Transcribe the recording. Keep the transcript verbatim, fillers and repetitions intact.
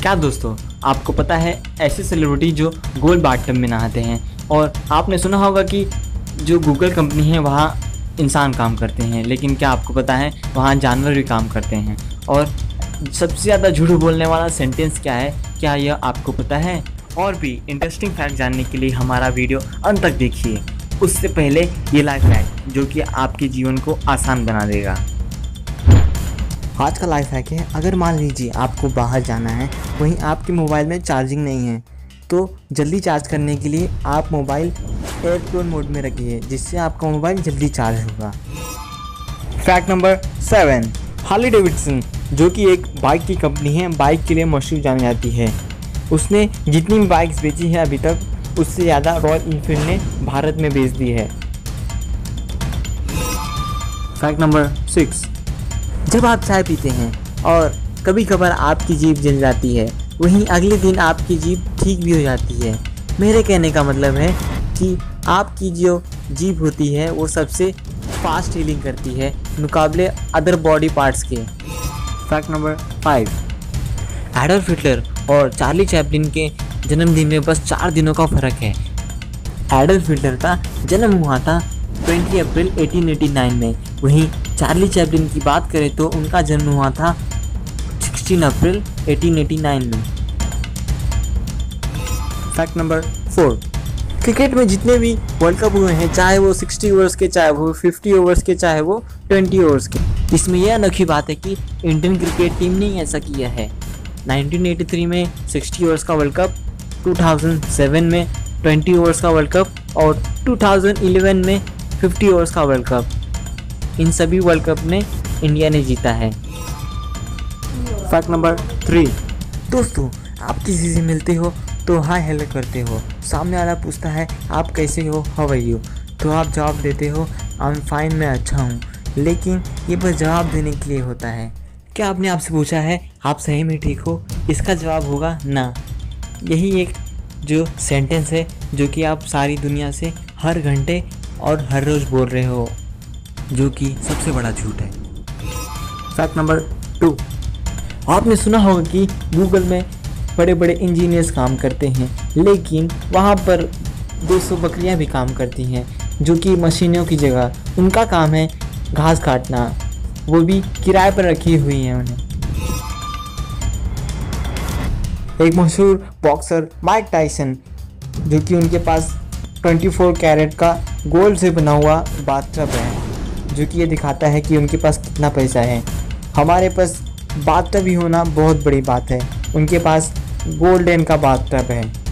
क्या दोस्तों, आपको पता है ऐसे सेलिब्रिटी जो गोल्ड बाथटब में नहाते हैं। और आपने सुना होगा कि जो गूगल कंपनी है वहाँ इंसान काम करते हैं, लेकिन क्या आपको पता है वहाँ जानवर भी काम करते हैं। और सबसे ज़्यादा झूठ बोलने वाला सेंटेंस क्या है, क्या यह आपको पता है? और भी इंटरेस्टिंग फैक्ट जानने के लिए हमारा वीडियो अंत तक देखिए। उससे पहले ये लाइफ हैक जो कि आपके जीवन को आसान बना देगा। आज का लाइफ हैक है, अगर मान लीजिए आपको बाहर जाना है, वहीं आपके मोबाइल में चार्जिंग नहीं है, तो जल्दी चार्ज करने के लिए आप मोबाइल एयरप्लेन मोड में रखिए, जिससे आपका मोबाइल जल्दी चार्ज होगा। Fact number seven, Harley Davidson जो कि एक बाइक की कंपनी है, बाइक के लिए मशहूर जानी जाती है। उसने जितनी भी बाइक्स बेची है अभी तक, उससे ज़्यादा रॉयल एनफील्ड ने भारत में बेच दी है। फैक्ट नंबर सिक्स, जब आप चाय पीते हैं और कभी कभार आपकी जीभ जल जाती है, वहीं अगले दिन आपकी जीभ ठीक भी हो जाती है। मेरे कहने का मतलब है कि आपकी जो जीभ होती है वो सबसे फास्ट हीलिंग करती है मुकाबले अदर बॉडी पार्ट्स के। Fact number five, Adolf Hitler और चार्ली चैपलिन के जन्मदिन में बस चार दिनों का फ़र्क है। एडोल्फ हिटलर का जन्म हुआ था बीस अप्रैल अठारह सौ नवासी में, वहीं चार्ली चैपलिन की बात करें तो उनका जन्म हुआ था सोलह अप्रैल अठारह सौ नवासी में। फैक्ट नंबर फोर, क्रिकेट में जितने भी वर्ल्ड कप हुए हैं, चाहे वो साठ ओवर्स के, चाहे वो पचास ओवर्स के, चाहे वो बीस ओवर्स के, इसमें यह अनोखी बात है कि इंडियन क्रिकेट टीम ने ऐसा किया है। उन्नीस सौ तिरासी में साठ ओवर्स का वर्ल्ड कप, दो हज़ार सात में बीस ओवर्स का वर्ल्ड कप और दो हज़ार ग्यारह में पचास ओवर्स का वर्ल्ड कप। इन सभी वर्ल्ड कप ने इंडिया ने जीता है। फैक्ट नंबर थ्री, दोस्तों आप किसी से मिलते हो तो हाय हेलो करते हो, सामने वाला पूछता है आप कैसे हो, हाउ आर यू, तो आप जवाब देते हो आई एम फाइन, मैं अच्छा हूँ। लेकिन ये बस जवाब देने के लिए होता है। क्या आपने आपसे पूछा है आप सही में ठीक हो? इसका जवाब होगा ना। यही एक जो सेंटेंस है जो कि आप सारी दुनिया से हर घंटे और हर रोज़ बोल रहे हो, जो कि सबसे बड़ा झूठ है। फैक्ट नंबर टू, आपने सुना होगा कि गूगल में बड़े बड़े इंजीनियर्स काम करते हैं, लेकिन वहाँ पर दो सौ बकरियाँ भी काम करती हैं, जो कि मशीनों की जगह उनका काम है घास काटना, वो भी किराए पर रखी हुई हैं उन्हें। एक मशहूर बॉक्सर माइक टायसन, जो कि उनके पास चौबीस कैरेट का गोल्ड से बना हुआ बाथटब है, जो कि ये दिखाता है कि उनके पास कितना पैसा है। हमारे पास बाथटब ही होना बहुत बड़ी बात है, उनके पास गोल्डन का बाथटब है।